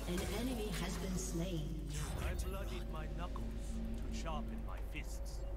An enemy has been slain. I bloodied my knuckles to sharpen my fists.